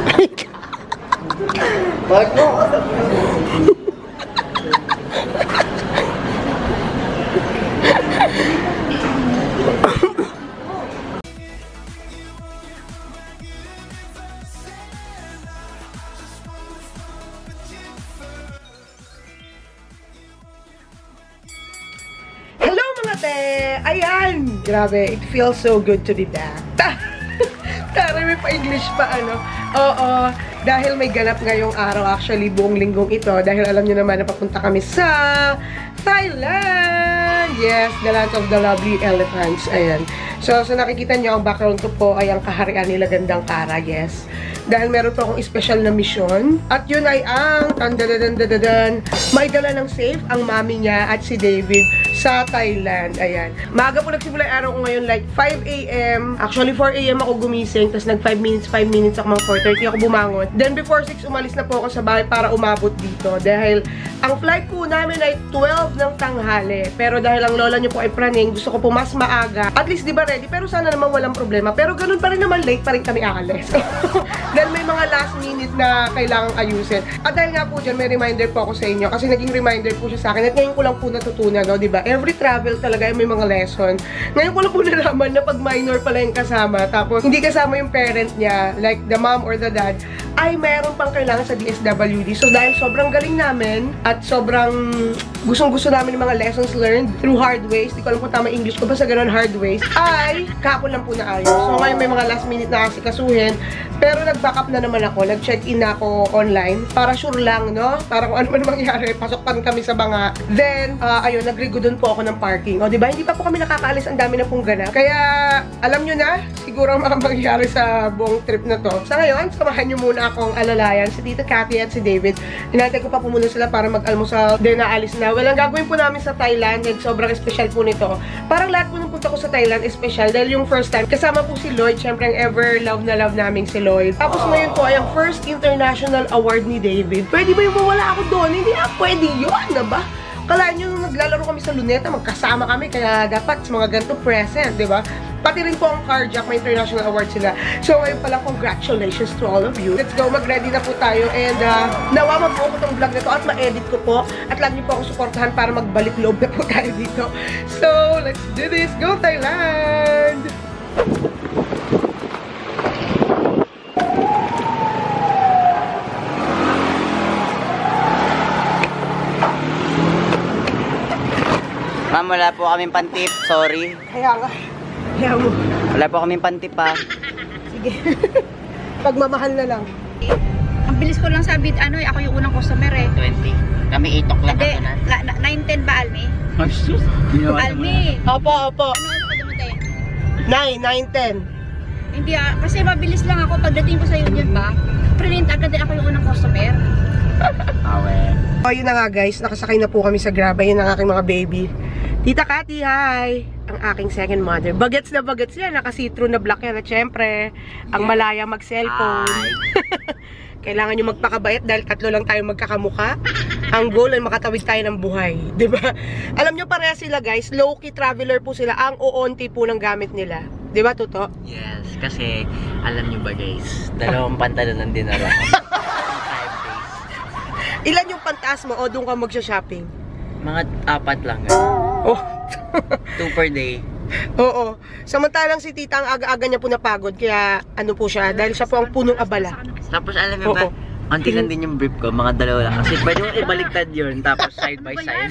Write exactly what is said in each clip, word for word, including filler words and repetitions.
Wag mo. Hello mga te! Ayan! Grabe, it feels so good to be back. Tara, may pa-English pa ano. Oo, dahil may ganap ngayong araw, actually buong linggong ito, dahil alam nyo naman na papunta kami sa Thailand! Yes, the land of the lovely elephants. Ayan. So, so nakikita nyo, ang background ko po ay ang kaharian nila Gandang Kara, yes. Dahil meron po akong special na mission. At yun ay ang tandadadandadadan, may dala ng safe ang mami niya at si David sa Thailand. Ayan. Maaga po nagsimula yung araw ko ngayon, like five A M Actually, four A M ako gumising. Tapos nag five minutes, five minutes ako, mga four thirty ako bumangon. Then before six, umalis na po ako sa bahay para umabot dito. Dahil ang flight po namin ay twelve ng tanghali. Pero dahil ang lola niyo po ay praning, gusto ko po mas maaga. At least, di ba ready? Pero sana naman walang problema. Pero ganun pa rin naman, late pa rin kami aalis. Dahil may mga last minute na kailangang ayusin. At dahil nga po dyan, may reminder po ako sa inyo. Kasi naging reminder po siya sa akin. At ngayon ko lang po natutunan, no? Diba? Every travel talaga ay may mga lesson. Ngayon ko lang po nalaman na pag minor pala yung kasama, tapos hindi kasama yung parent niya, like the mom or the dad, ay mayroon pang kailangan sa D S W D. So dahil sobrang galing namin at sobrang gustong-gusto namin yung mga lessons learned through hard ways, di ko alam kung tama English ko, basta ganun hard ways, ay kapon lang po na ayos. So ngayon may mga last minute na asikasuhin, pero nag-backup na naman ako, nag-check-in na ako online, para sure lang, no? Para kung ano man mangyari, pasok pa kami sa banga. Then, uh, ayun, nag-rigo dun po ako ng parking. O, diba? Hindi pa po kami nakakaalis, ang dami na pong ganap. Kaya, alam nyo na, siguro ang mga mangyari sa buong trip na to. Sa ngayon, samahan nyo muna akong alalayan, si Tita Cathy at si David. Hinatay ko pa po muna sila para mag-almusal. Then, naalis na. Well, ang gagawin po namin sa Thailand, and sobrang special po nito. Parang lahat po nung punta ko sa Thailand is special dahil yung first time, kasama po si Lloyd, syempre ang ever love na love namin si Lloyd. Tapos ngayon po ay ang first international award ni David. Pwede ba yung mawala ako doon? Hindi na pwede yun, na ba? Kalaan nyo nung naglalaro kami sa Luneta, magkasama kami, kaya dapat sa mga ganito present, di ba? Pati rin po ang Carjack, may international award sila. So ngayon pala, congratulations to all of you. Let's go, mag-ready na po tayo, and uh, nawa mabuo ko tong vlog na to at ma-edit ko po. At lagi niyo po akong suportahan para magbalik loob na po tayo dito. So, let's do this! Go Thailand! Ma'am, wala po kaming pantip. Sorry. Kaya nga. Kaya mo. Wala po kaming pantip pa. Sige. Pagmamahal na lang. Ang bilis ko lang sabi, ano, ako yung unang customer eh. twenty. Kami eight o'clock Hindi, na na. nine ten ba, Almi? Ay, sus. Almi! Opo, opo. Ano, ano pa dumating? nine, nine, ten. Hindi ah, kasi mabilis lang ako. Pagdating ko sa Union pa, print agad din ako yung unang customer. Awe. Oh, yun na nga guys, nakasakay na po kami sa Grab. Yun ang aking mga baby. Tita Cathy, hi! Ang aking second mother. Bagets na bagets yan, naka-see-through na black yan. At syempre, ang malaya mag-cellphone. Kailangan nyo magpakabait dahil tatlo lang tayo magkakamuka. Ang goal ay makatawid tayo ng buhay. Diba? Alam nyo pareha sila guys, low-key traveler po sila. Ang uonti po ng gamit nila. Diba, Tuto? Yes, kasi alam nyo ba guys, dalawang pantalon ang dinala ko. Ilan yung pantaas mo o doon ka magsha-shopping? Mga apat lang. Oh. Two per day. Oo. Samantalang si tita ang aga-aga niya po napagod. Kaya ano po siya, dahil siya po ang punong abala. Tapos alam mo ba, unti lang din yung brief ko, mga dalawa lang. Kasi pwede mo ibaliktad yun, tapos side by side.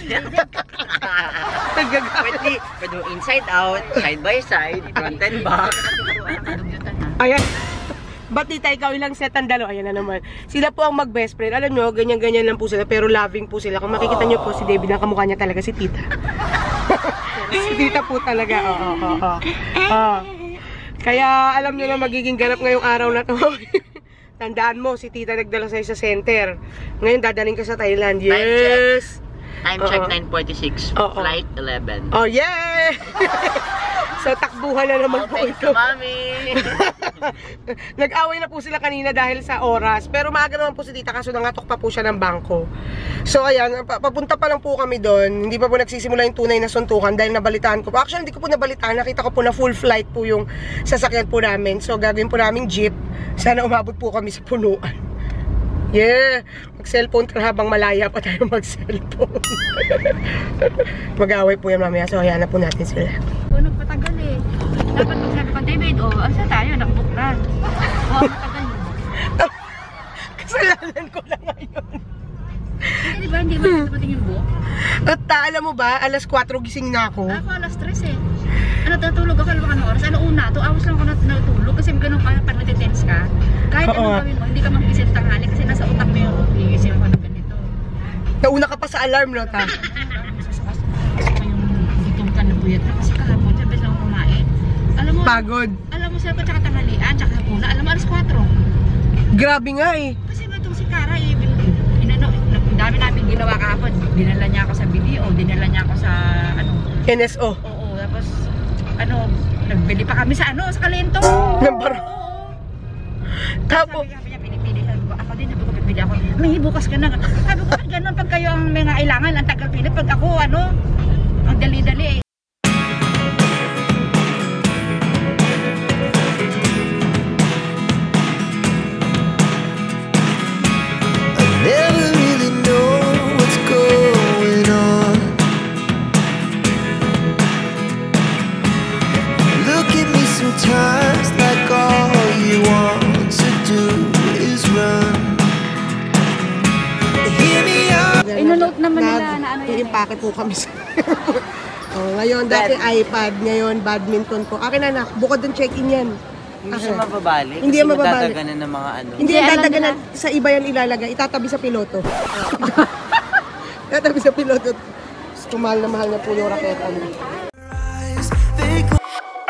Pwede, pwede mo inside out, side by side, front and back. Ayan. Ba't tita, ikaw ilang set ang dalawa? Ayan na naman. Sila po ang mag-best friend. Alam nyo, ganyan-ganyan lang po sila. Pero loving po sila. Kung makikita nyo po si David, ang kamukha niya talaga si tita. Si tita po talaga. Oo, oo, oo. Oh. Kaya alam nyo na magiging ganap ngayong araw na to. Tandaan mo, si tita nagdala sa'yo sa center. Ngayon, dadaling ka sa Thailand. Yes! Time check nine forty-six, flight eleven. Oh, yeah! So, takbuhan na naman po ito. Mami! Nag-away na po sila kanina dahil sa oras. Pero maaga naman po si tita kaso nangatok pa po siya ng bangko. So, ayan, papunta pa lang po kami doon. Hindi pa po nagsisimula yung tunay na suntukan dahil nabalitaan ko po. Actually, hindi ko po nabalitaan. Nakita ko po na full flight po yung sasakyan po namin. So, gagawin po namin jeep. Sana umabot po kami sa punuan. Yeah! Mag-cellphone ka habang malaya pa tayo mag-cellphone. Mag-away po yan mamaya. So, hayaan na po natin sila. O, nagpatagal eh. Dapat pag sabi ko, David, o, oh, asa tayo? Nakbook na. O, oh, matagal yun. Kasalanan ko na ngayon. Hindi, di ba? Hindi ba natin yung book? At ta, alam mo ba, alas kwatro gising na ako. Ako, alas tres eh. Ano, natutulog ako, alam mo kanong oras? Ano una? two hours lang ako nat natutulog kasi ganun pa, pag natitense ka. Kahit Oo. anong gawin mo, hindi ka mag-isip tanghali kasi nasa utak mo yung iisip ako ng ganito. Nauna ka pa sa alarm, no, ta? Gusto ko yung gutom ka na buyat na kasi kahapon, sabi lang kumain. Alam mo, Pagod. alam mo sila pa tsaka tanghalian, tsaka hapuna, alam mo alas kwatro. Grabe nga eh. Kasi ba itong si Cara, eh, inano, ang dami namin ginawa kahapon. Dinala niya ako sa video, dinala niya ako sa, ano, N S O. oo, tapos, ano, nagbili pa kami sa, ano, sa Kalento. Number. Oo. Tapos, Sabi, sabi niya, pinipili. Sabi ko, ako din, sabi ko, pipili ako. May bukas ka na. Sabi ko, "Ay, ganun, pag kayo ang may kailangan, ang tagal pilit. Pag ako, ano, ang dali-dali eh. Never really know what's going on. Look at me sometimes like all you want to do is run. Hear me out. Ino-note naman nila na ano yan. I-impake po kami sa oh, ngayon, dati iPad, ngayon badminton po. Akin na, bukod ng check-in yan. Hindi Okay. siya mababalik. Hindi kasi yan mababalik. magtataganan ng mga ano. Hindi Hindi, yan alam dadaganan, nila. sa iba yan ilalagay. Itatabi sa piloto. Itatabi sa piloto. Kumahal na mahal na po yung raketa niya. They go-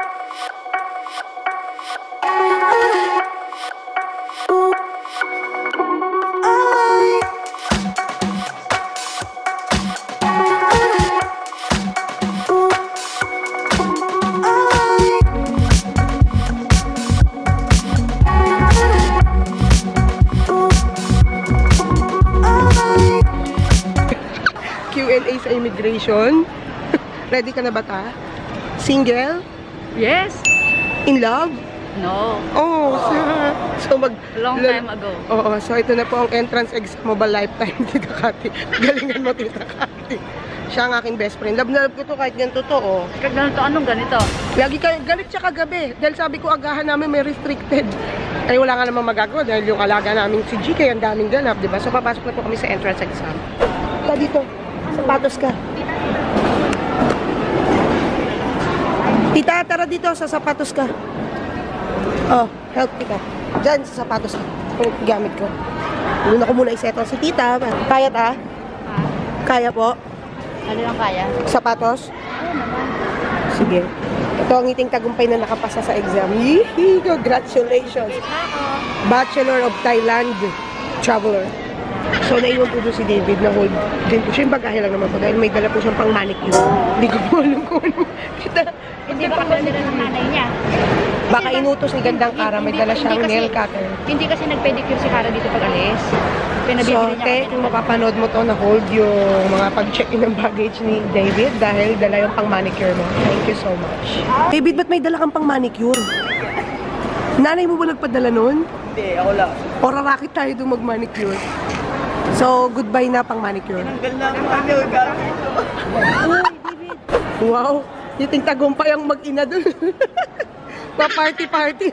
Q and A sa immigration. Ready ka na ba ta? Single? Yes. In love? No. Oh, so, so mag... Long time ago. Oo, so ito na po ang entrance exam mo ba lifetime, Tita Kati. Galingan mo, Tita Kati. Siya ang aking best friend. Love na love ko to kahit ganito to, oh. Kag ganito, anong ganito? Lagi ka, galit siya kagabi. Dahil sabi ko, agahan namin may restricted. Ay, wala nga namang magagawa dahil yung alaga namin si G K, ang daming ganap, di ba? So, papasok na po kami sa entrance exam. Ka dito. Sapatos ka. Tita, tara dito. Sa sapatos ka. Oh, help kita. Diyan, sa sapatos ka. Ito gamit ko. Muna ko muna isettle si tita. Kaya ta? Kaya po? Ano lang kaya? Sapatos? Sige. Ito ang ngiting tagumpay na nakapasa sa exam. Yee! Congratulations! Bachelor of Thailand Traveler. So, naiwan po doon si David na hold din po siya. Yung bagahe lang naman po dahil may dala po siyang pang manicure. Hindi ko po alam kung ano. Kita, Hindi ba kami nila ng nanay niya? baka inutos ni Gandang Kara, may dala siyang Hindi kasi- nail cutter. Hindi kasi nag-pedicure si Cara dito pag alis. Pinabibili So, niya te, kami. kung mapapanood mo to, na-hold yung mga pag-check-in ng baggage ni David dahil dala yung pang-manicure mo. Thank you so much. David, ba't may dala kang pang-manicure? Nanay mo ba nagpadala nun? Hindi, ako lang. O rarakit tayo doon mag-manicure? So, goodbye na pang-manicure. Tanggal na ako ano, gamit ko. Wow! Yung tagumpay ang mag-ina doon. Pa-party-party.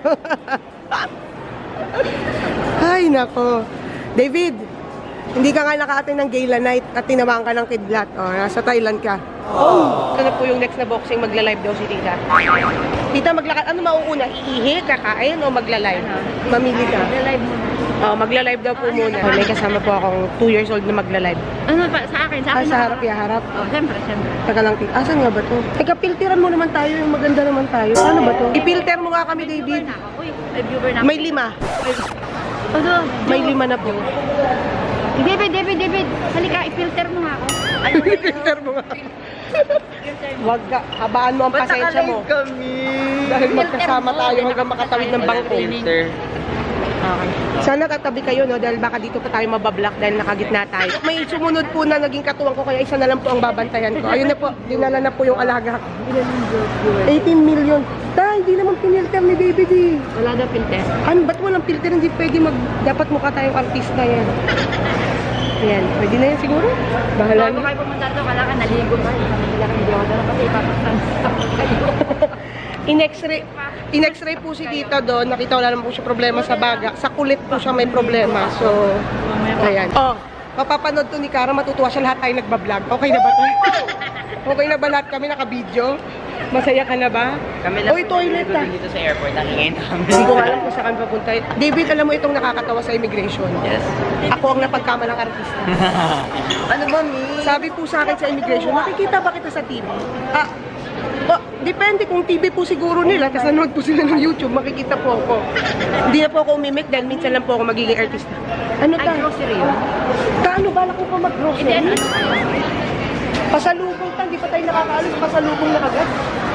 Ay, nako. David, hindi ka nga naka-attend ng gala night at tinamaan ka ng kidlat. O, nasa Thailand ka. Oh! Ano po yung next na boxing? Magla-live daw si Tita. Tita, maglakad. Ano mauuna? Iihi, kakain, o magla-live? Mamili ka. Live mo. Oh, magla-live daw po muna. May kasama po akong two years old na magla-live. Ano pa? Sa akin? Sa Ah, akin? sa harap, ya harap. Oh, siyempre, siyempre. Teka lang, Tita. Asan nga ba to? Teka, filteran mo naman tayo. Yung maganda naman tayo. Paano ba to? I-filter mo nga kami, David. Na ako. Uy, may viewer na ako. May lima. Ano? May lima na po. David, David, David. Halika, i-filter mo nga ako. Filter mo nga. Wag ka, habaan mo ang pasensya mo. kami? Dahil magkasama tayo hanggang makatawid ng bangko. Filter. Okay. Sana katabi kayo, no? Dahil baka dito pa tayo mabablock dahil nakagitna tayo. May sumunod po na naging katuwang ko, kaya isa na lang po ang babantayan ko. Ayun na po, dinala na po yung alaga ko. eighteen million. Ta, hindi naman pinilter ni David eh. Wala daw filter. Ano, ba't walang filter? Hindi pwede mag... Dapat mukha tayong artista yan. Ayan, pwede na yan siguro. Bahala Bago na. kayo pumunta dito, kala ka naligo ka. Kala ka hindi ako dala kasi ipapaktan kayo. In-x-ray, in-x-ray po si tita doon. Nakita wala naman po siya problema sa baga. Sa kulit po siya may problema. So, ayan. Oh, mapapanood to ni Cara. Matutuwa siya, lahat tayo nagbablog. Okay na ba to? Okay na ba lahat kami naka-video? Masaya ka na ba? Kami Oy, toilet ah. dito sa airport. Nakingin kami. Hindi ko alam kung saan papunta. David, alam mo itong nakakatawa sa immigration. Yes. Ako ang napagkamalang artista. Ano ba, Mi? Sabi po sa akin sa immigration, nakikita ba kita sa T V? Ah, oh, depende kung T V po siguro nila, kasi nanood po sila ng YouTube, makikita po ako. Hindi na po ako umimik dahil minsan lang po ako magiging artista. Ano Ay, ta? grocery yun. Paano ba ko pa mag-grocery? Hindi, ano? Pasalubong ta, hindi pa tayo nakakaalis, pasalubong na kagad.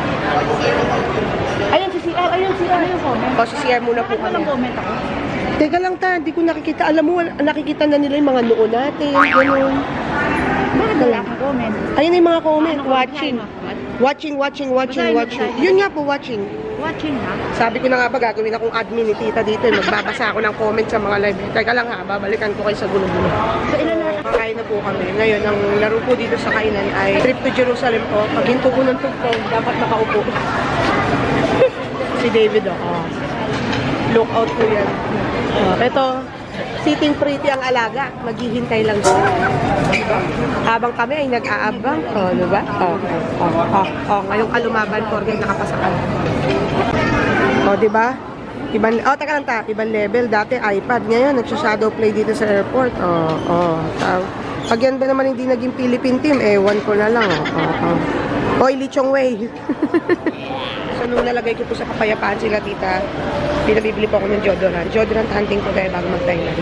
Ayan si C R, ayan si R. Yung comment. O, si C R muna po Bakit walang kami. comment ako? Teka lang ta, hindi ko nakikita. Alam mo, nakikita na nila yung mga noo natin, gano'n. Bakit wala akong comment? Ayun na yung mga comment, Ano, watching. Watching, watching, watching, Basahin mo, watching. basahin mo. Yun nga po, watching. Watching ha? Sabi ko na nga ba, gagawin akong admin ni tita dito. eh. Magbabasa ako ng comment sa mga live. Teka lang ha, babalikan ko kayo sa gulo-gulo. So ilan na? Kakain na po kami. Ngayon, ang laro po dito sa kainan ay trip to Jerusalem po. Pag hinto ko ng tugtog, dapat nakaupo. Si David, oh. Look out po yan. Oh, ito, sitting pretty ang alaga. Maghihintay lang siya. Diba? Habang kami ay nag-aabang. Oh, diba? Oh, oh, oh, oh. Ngayong kalumaban po, rin nakapasakan. Oh, diba? Ibang, oh, taka lang ta. Ibang level. Dati iPad. Ngayon, nagsha-shadow play dito sa airport. Oh, oh. Ta pag yan ba naman hindi naging Philippine team, eh, one ko na lang. Oh, oh, oh. Oy, Lichong Wei. So, nung nalagay ko po sa kapayapaan sila, tita, pinabibili po ako ng deodorant. Deodorant hunting ko dahil bago mag-Thailand.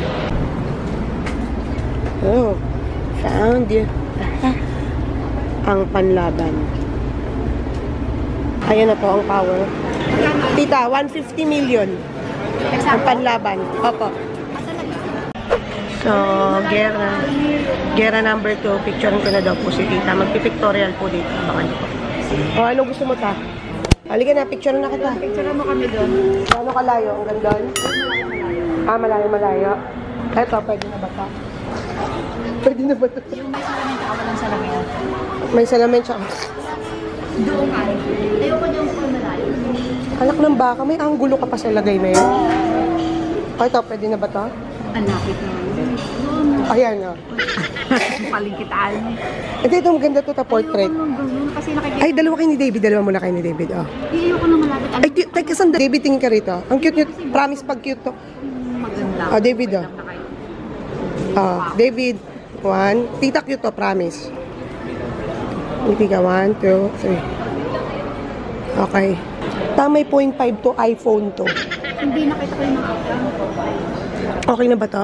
Oh, found you. Ang panlaban. Ayan na po ang power. Tita, one hundred fifty million. Ang panlaban. Opo. So, gera. Gera number two. Picturean ko na daw po si tita. Magpipictorial po dito. Baka niyo po. O, ano gusto mo ta? Halika na, picture na kita. Picture mo kami doon. Ano kalayo? Ang gandun? Ah, malayo, malayo. Eto, pwede na ba ito? Pwede na ba ito? Yung may salamin ka, walang salamin. May salamin siya. Doon ka. Ayoko doon po malayo. Anak ng baka, may anggulo ka pa sa lagay na yun. Ah, ito, pwede na ba ito? Ang lapit na. Ayan, o. Oh. Palinkitaan. Ito, ito, maganda ito, ta portrait. Ayoko nung ganun kasi nakikita. Ay, dalawa kayo ni David. Dalawa muna kayo ni David, oh. Ayoko nung malapit. Ay, di- teka, sandali. David, tingin ka rito. Ang cute nyo. Promise pag cute to. Maganda. Oh, David, oh. Oh, David. One. Tita cute to, promise. Hindi ka. One, two, three. Okay. Tamay point five to iPhone to. Hindi nakita ko yung mga Okay na ba to?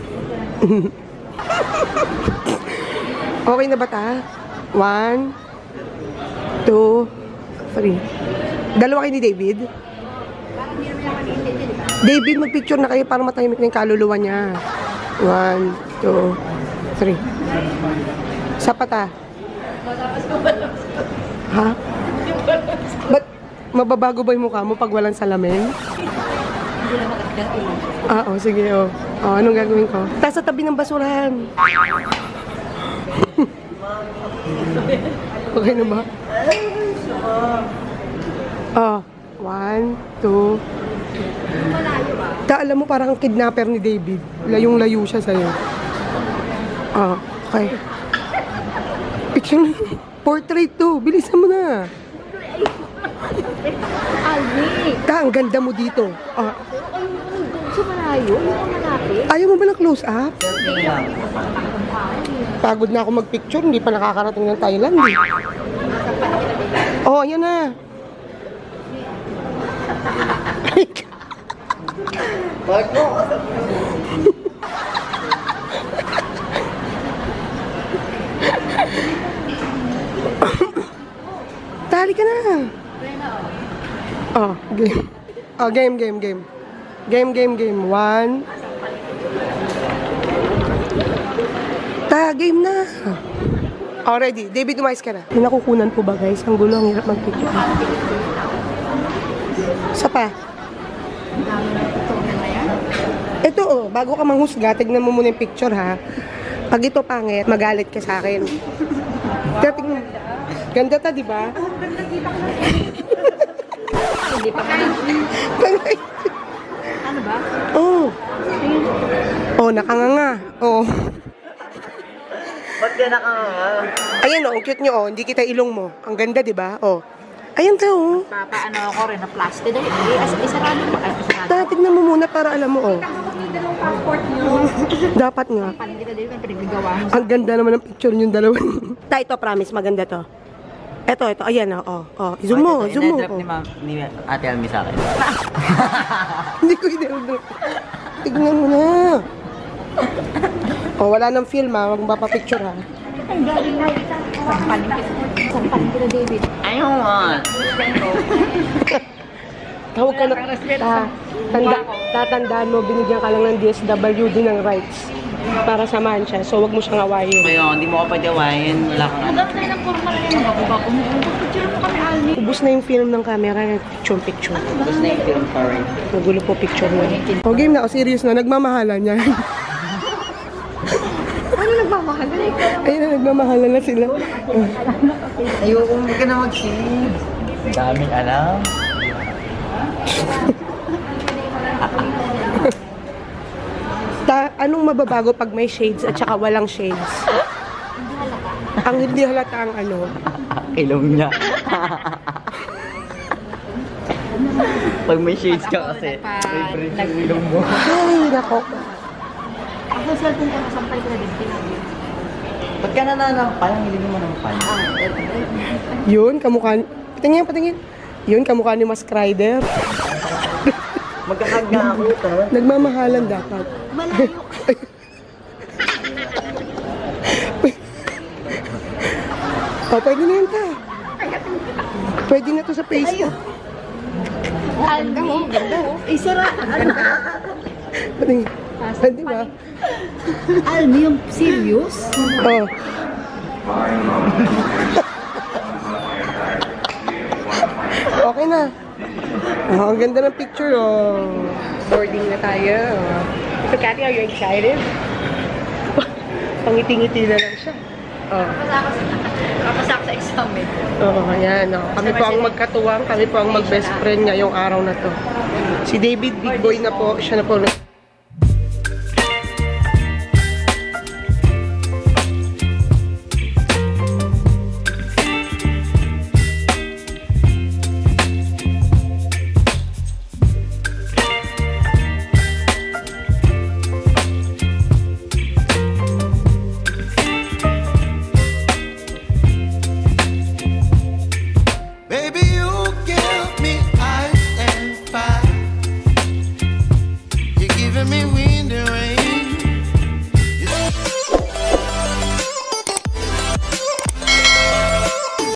Okay na ba ta? One, two, three. Dalawa kayo ni David? David, mag-picture na kayo para matahimik na yung kaluluwa niya. One, two, three. Sapat ah. Ha? Ba't mababago ba yung mukha mo pag walang salamin? Ah, oh, sige, oh. Oh, anong gagawin ko? Tapos sa tabi ng basurahan. Okay na ba? Oh, one, two. Ta, alam mo, parang kidnapper ni David. Layong-layo siya sa'yo. Oh, okay. Picture na. Portrait to. Bilisan mo na. Alvi! Ta, ang ganda mo dito. Ah, So malayo? Yung malapit? ayaw mo ba ng close-up? Pagod na ako mag-picture, hindi pa nakakarating ng Thailand eh. Oh, ayan na. halika na. Oh, game. Oh, game, game, game. Game, game, game. One. Ta, game na. Already. David, umayos ka na. May nakukunan po ba, guys? Ang gulo, ang hirap mag-picture. Isa pa. Ito, oh. Bago ka manghusga, tignan mo muna yung picture, ha? Pag ito pangit, magalit ka sa akin. Kaya tignan mo. Ganda ta, di ba? Hindi pa ka Ano ba? Oh. Oh, nakanganga. Oh. Ba't ka nakanga? Ayan, oh, ang cute nyo, oh. Hindi kita ilong mo. Ang ganda, di ba? Oh. Ayan ta, oh. Papaano ako rin na plastic. Dali, eh, isarado mo. Ay, isarado. Ta, tignan mo muna para alam mo, oh. Dapat nga. Paling kita dito, pinagligawa mo. Ang ganda naman ng picture yung dalawa. Ta, ito, promise, maganda to. Ito, ito, ayan, oh. Oh, oh. Zoom mo, zoom mo. Ina-drop Oh. ni, Ma'am, ni Ate Almi sa akin. Hindi ko i-drop. Tignan mo na. Oh, wala nang film, ha. Huwag mapapicture, ha. Ay, galing na. Sampaling kita. Sampaling kita, David. Ayaw nga. Tawag ka na. Ta, tanda, tatandaan mo, binigyan ka lang ng D S W D ng rights para samahan siya. So, wag mo siyang awayin. Kaya, hindi mo ka padawain. Wala kang ano. Maganda rin ang forma rin yung mabuka ko. Picture mo kami, Almi. Ubus na yung film ng camera, picture-picture. Gusto na yung film pa rin. Magulo po picture na. O, game na. O, serious na. Nagmamahalan niya. Ano nagmamahal? Ayun na, nagmamahalan na sila. Ayoko, hindi ka na mag-shave. Daming alam. Ta, anong mababago pag may shades at saka walang shades? Ang hindi halata ang ano. Ilong niya. Pag may shades ka kasi, favorite yung ilong mo. Ay, nako. Ako sa atin ka nasampay ko na din. Ba't ka nananampal? Ang hiling mo nampal. Yun, kamukha. Patingin, patingin. Yun, kamukha ni Mas Crider. Magkakag na ako ito. Nagmamahalan dapat. Malayo. O, pwede na yun ta. Pwede na to sa Facebook. Ganda mo, ganda mo. Isara. Patingin. Ah, di ba? Almi, yung serious? Oh. Okay na. Oh, ang ganda ng picture, oh. Boarding na tayo. So, Cathy, are you excited? Pangiti-ngiti na lang siya. Oh. Kapasak sa exam eh. Oo, oh, ayan. Oh. Kami po ang magkatuwang, kami po ang mag-best friend ngayong araw na to. Si David, big boy na po. Siya na po